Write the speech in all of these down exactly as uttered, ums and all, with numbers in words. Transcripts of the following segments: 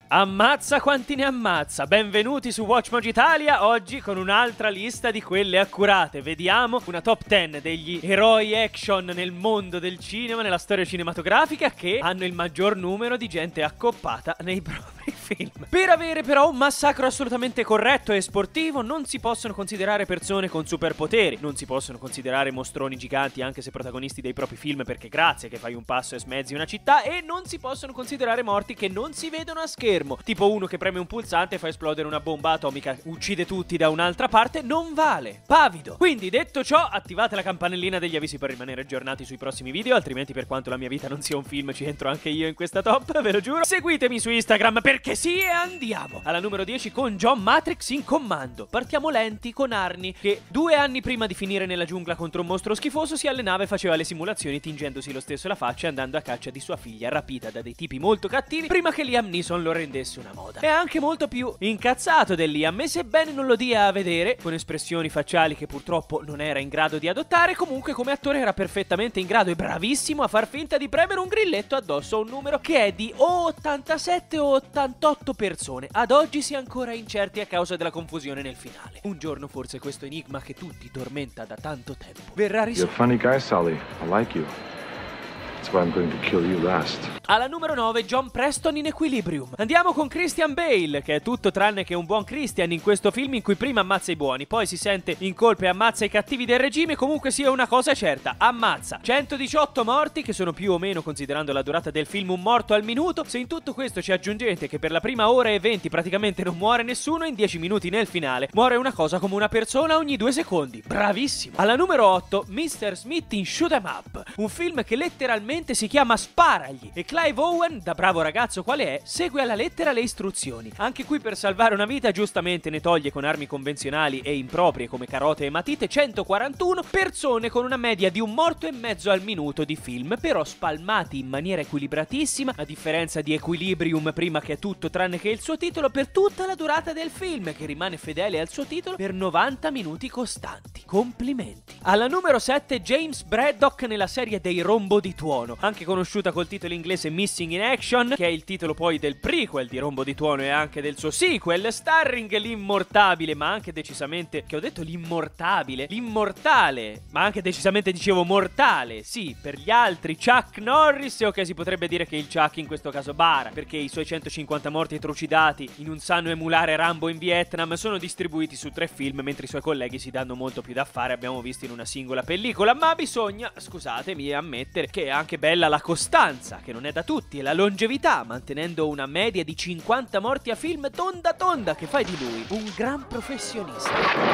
Ammazza quanti ne ammazza, benvenuti su WatchMojo Italia, oggi con un'altra lista di quelle accurate. Vediamo una top dieci degli eroi action nel mondo del cinema, nella storia cinematografica, che hanno il maggior numero di gente accoppata nei propri film. Per avere però un massacro assolutamente corretto e sportivo non si possono considerare persone con superpoteri, non si possono considerare mostroni giganti anche se protagonisti dei propri film, perché grazie che fai un passo e smezzi una città, e non si possono considerare morti che non si vedono a schermo. Tipo uno che preme un pulsante e fa esplodere una bomba atomica, uccide tutti da un'altra parte, non vale. Pavido. Quindi detto ciò, attivate la campanellina degli avvisi per rimanere aggiornati sui prossimi video, altrimenti per quanto la mia vita non sia un film ci entro anche io in questa top, ve lo giuro. Seguitemi su Instagram perché sì, e andiamo alla numero dieci con John Matrix in comando. Partiamo lenti con Arnie, che due anni prima di finire nella giungla contro un mostro schifoso si allenava e faceva le simulazioni tingendosi lo stesso la faccia e andando a caccia di sua figlia rapita da dei tipi molto cattivi prima che Liam Neeson lo rendesse una moda. È anche molto più incazzato del Liam, e sebbene non lo dia a vedere, con espressioni facciali che purtroppo non era in grado di adottare, comunque come attore era perfettamente in grado e bravissimo a far finta di premere un grilletto addosso a un numero che è di o ottantasette o ottantotto persone. Ad oggi si è ancora incerti a causa della confusione nel finale. Un giorno forse questo enigma che tutti tormenta da tanto tempo verrà risolto. You're a funny guy, Sully. I like you. That's why I'm going to kill you last. Alla numero nove, John Preston in Equilibrium. Andiamo con Christian Bale, che è tutto tranne che un buon Christian in questo film in cui prima ammazza i buoni, poi si sente in colpa e ammazza i cattivi del regime. Comunque sia una cosa certa, ammazza centodiciotto morti, che sono più o meno, considerando la durata del film, un morto al minuto. Se in tutto questo ci aggiungete che per la prima ora e venti praticamente non muore nessuno, in dieci minuti nel finale muore una cosa come una persona ogni due secondi. Bravissimo. Alla numero otto, mister Smith in Shoot 'em Up, un film che letteralmente si chiama Sparagli, e Clive Owen, da bravo ragazzo quale è, segue alla lettera le istruzioni. Anche qui per salvare una vita giustamente ne toglie con armi convenzionali e improprie come carote e matite centoquarantuno persone, con una media di un morto e mezzo al minuto di film, però spalmati in maniera equilibratissima, a differenza di Equilibrium prima, che è tutto tranne che il suo titolo, per tutta la durata del film, che rimane fedele al suo titolo per novanta minuti costanti. Complimenti. Alla numero sette, James Braddock nella serie dei Rombo di Tuono, anche conosciuta col titolo inglese Missing in Action, che è il titolo poi del prequel di Rombo di Tuono e anche del suo sequel, starring l'immortabile, ma anche decisamente, che ho detto l'immortabile, l'immortale, ma anche decisamente dicevo mortale, sì, per gli altri Chuck Norris, e ok, si potrebbe dire che il Chuck in questo caso bara, perché i suoi centocinquanta morti trucidati in un sano emulare Rambo in Vietnam sono distribuiti su tre film, mentre i suoi colleghi si danno molto più da fare, abbiamo visto in una singola pellicola. Ma bisogna, scusatemi, ammettere che è anche bella la costanza, che non è da tutti, e la longevità, mantenendo una media di cinquanta morti a film tonda tonda, che fa di lui un gran professionista.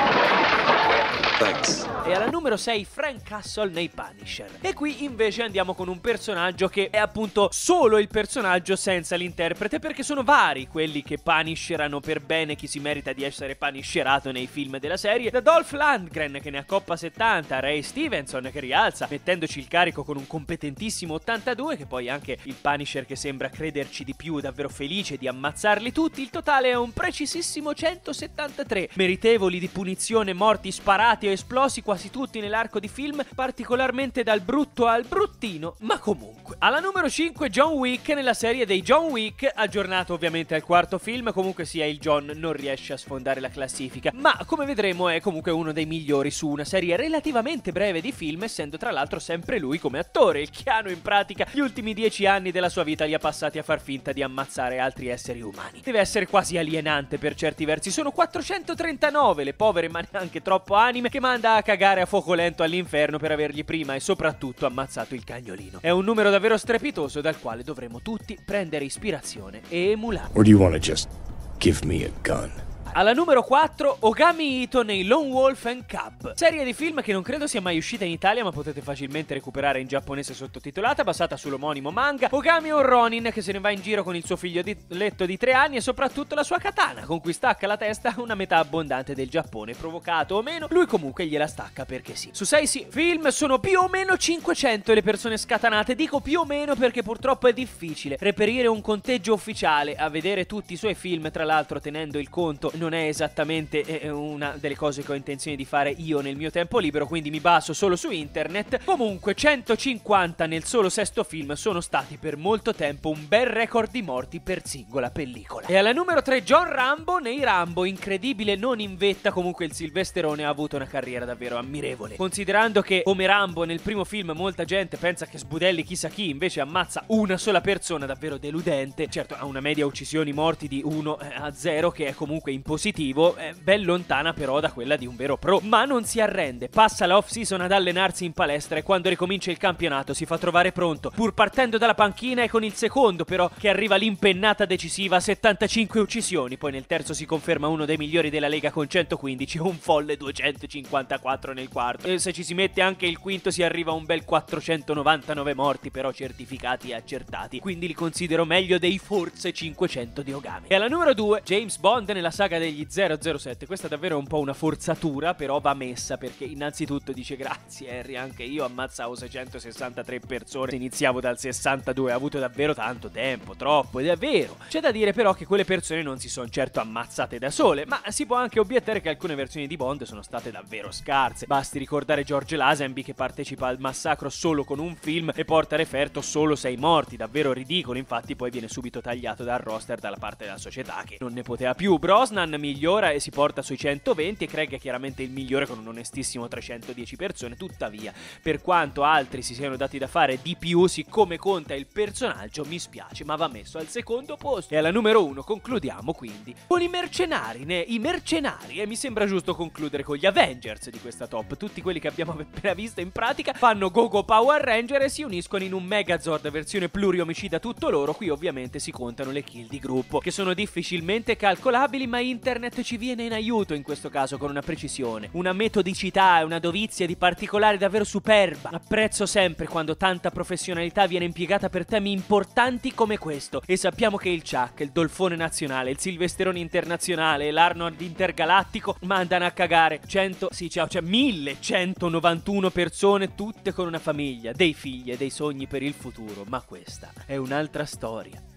Thanks. E alla numero sei, Frank Castle nei Punisher. E qui invece andiamo con un personaggio che è appunto solo il personaggio senza l'interprete, perché sono vari quelli che punisherano per bene chi si merita di essere punisherato nei film della serie, da Dolph Lundgren che ne accoppa settanta, a Ray Stevenson che rialza mettendoci il carico con un competentissimo ottantadue, che poi è anche il Punisher che sembra crederci di più, davvero felice di ammazzarli tutti. Il totale è un precisissimo centosettantatré, meritevoli di punizione, morti sparati o esplosi quasi tutti nell'arco di film, particolarmente dal brutto al bruttino, ma comunque. Alla numero cinque, John Wick nella serie dei John Wick, aggiornato ovviamente al quarto film. Comunque sia, il John non riesce a sfondare la classifica, ma come vedremo è comunque uno dei migliori su una serie relativamente breve di film, essendo tra l'altro sempre lui come attore, il Keanu in pratica gli ultimi dieci anni della sua vita li ha passati a far finta di ammazzare altri esseri umani. Deve essere quasi alienante per certi versi. Sono quattrocentotrentanove le povere ma neanche troppo anime che manda a cagare a fuoco lento all'inferno per avergli prima e soprattutto ammazzato il cagnolino. È un numero davvero strepitoso dal quale dovremo tutti prendere ispirazione e emulare. Or do you want to just give me a gun? Alla numero quattro, Ogami Ito nei Lone Wolf and Cub, serie di film che non credo sia mai uscita in Italia, ma potete facilmente recuperare in giapponese sottotitolata, basata sull'omonimo manga. Ogami è un Ronin che se ne va in giro con il suo figlio di letto di tre anni e soprattutto la sua katana, con cui stacca la testa a una metà abbondante del Giappone, provocato o meno, lui comunque gliela stacca perché sì. Su sei sì, film sono più o meno cinquecento le persone scatanate, dico più o meno perché purtroppo è difficile reperire un conteggio ufficiale. A vedere tutti i suoi film, tra l'altro tenendo il conto non è esattamente eh, una delle cose che ho intenzione di fare io nel mio tempo libero, quindi mi baso solo su internet. Comunque centocinquanta nel solo sesto film sono stati per molto tempo un bel record di morti per singola pellicola. E alla numero tre John Rambo nei Rambo, incredibile non in vetta, comunque il silvesterone ha avuto una carriera davvero ammirevole, considerando che come Rambo nel primo film molta gente pensa che sbudelli chissà chi, invece ammazza una sola persona, davvero deludente. Certo, ha una media uccisioni morti di uno a zero, che è comunque in positivo, è ben lontana però da quella di un vero pro, ma non si arrende, passa la off season ad allenarsi in palestra e quando ricomincia il campionato si fa trovare pronto, pur partendo dalla panchina, e con il secondo però che arriva l'impennata decisiva a settantacinque uccisioni, poi nel terzo si conferma uno dei migliori della Lega con centoquindici e un folle duecentocinquantaquattro nel quarto, e se ci si mette anche il quinto si arriva a un bel quattrocentonovantanove morti però certificati e accertati, quindi li considero meglio dei forse cinquecento di Ogami. E alla numero due James Bond nella saga degli zero zero sette, questa davvero è un po' una forzatura, però va messa perché innanzitutto dice grazie Harry, anche io ammazzavo seicentosessantatré persone, iniziavo dal sessantadue, ha avuto davvero tanto tempo, troppo, ed è vero. C'è da dire però che quelle persone non si sono certo ammazzate da sole, ma si può anche obiettare che alcune versioni di Bond sono state davvero scarse. Basti ricordare George Lazenby che partecipa al massacro solo con un film e porta a referto solo sei morti, davvero ridicolo, infatti poi viene subito tagliato dal roster dalla parte della società che non ne poteva più. Brosnan migliora e si porta sui centoventi e Craig è chiaramente il migliore con un onestissimo trecentodieci persone, tuttavia per quanto altri si siano dati da fare di più, siccome conta il personaggio mi spiace ma va messo al secondo posto. E alla numero uno concludiamo quindi con i mercenari, ne, i mercenari e mi sembra giusto concludere con gli Avengers di questa top, tutti quelli che abbiamo appena visto in pratica fanno Go-Go Power Ranger e si uniscono in un Megazord versione pluriomicida tutto loro. Qui ovviamente si contano le kill di gruppo che sono difficilmente calcolabili, ma internet ci viene in aiuto in questo caso con una precisione, una metodicità e una dovizia di particolari davvero superba. Apprezzo sempre quando tanta professionalità viene impiegata per temi importanti come questo, e sappiamo che il Chuck, il Dolfone nazionale, il Silvesterone internazionale e l'Arnold intergalattico mandano a cagare cento, sì ciao, cioè millecentonovantuno persone, tutte con una famiglia, dei figli e dei sogni per il futuro, ma questa è un'altra storia.